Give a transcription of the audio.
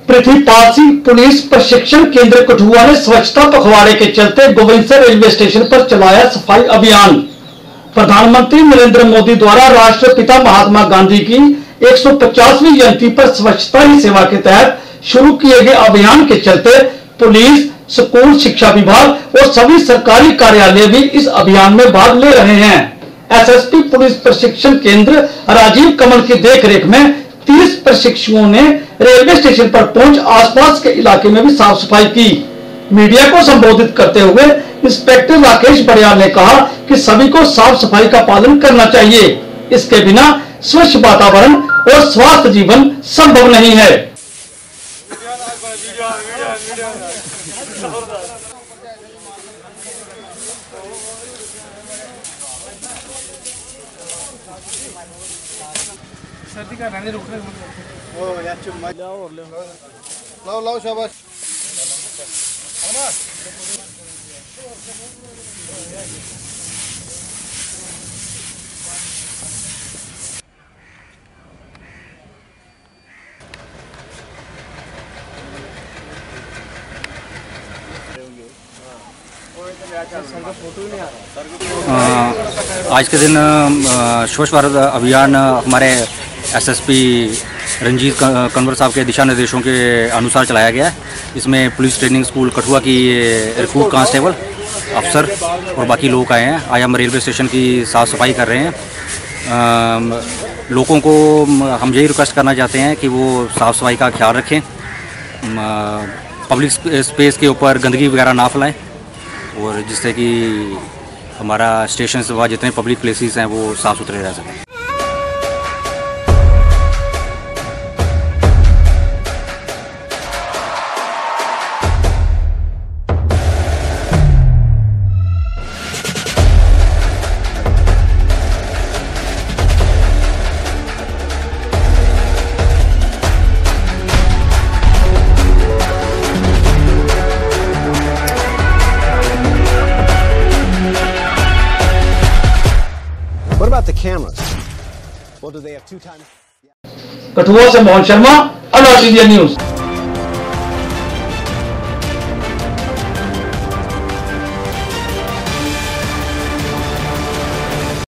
Prithvipal Singh police प्रशिक्षण केंद्र कठुआ ने स्वच्छता पखवाड़े के चलते गोविंदसर रेलवे स्टेशन पर चलाया सफाई अभियान। प्रधानमंत्री नरेंद्र मोदी द्वारा राष्ट्रपिता महात्मा गांधी की 150वीं जयंती पर स्वच्छता ही सेवा के तहत शुरू किए गए अभियान के चलते पुलिस, स्कूल शिक्षा विभाग और सभी सरकारी कार्यालय भी इस अभियान में भाग ले रहे हैं। एसएसपी पुलिस प्रशिक्षण केंद्र राजीव कमल की देखरेख में 30 प्रशिक्षुओं ने रेलवे स्टेशन पर पहुंच आसपास के इलाके में भी साफ सफाई की। मीडिया को संबोधित करते हुए इंस्पेक्टर राकेश बड़ियाल ने कहा कि सभी को साफ सफाई का पालन करना चाहिए। इसके बिना स्वच्छ वातावरण और स्वास्थ्य जीवन संभव नहीं है। सर्दी का रहने रुक रहे ओ यार चुप मत लाओ और लाओ लाओ शाबाश। आज के दिन स्वच्छ भारत अभियान हमारे एसएसपी रंजीत कंवर साहब के दिशा निर्देशों के अनुसार चलाया गया है। इसमें पुलिस ट्रेनिंग स्कूल कठुआ की रिक्रूट कांस्टेबल अफसर और बाकी लोग आए हैं। आज हम रेलवे स्टेशन की साफ़ सफाई कर रहे हैं। लोगों को हम यही रिक्वेस्ट करना चाहते हैं कि वो साफ़ सफाई का ख्याल रखें, पब्लिक स्पेस के ऊपर गंदगी वगैरह ना फैलाएं और जिससे कि हमारा स्टेशन से वहाँ जितने पब्लिक प्लेसेस हैं वो साफ़ सुथरे रह सकें। What about the cameras? Well, do they have 2 times? Kathua से Mohan Sharma, alert India news.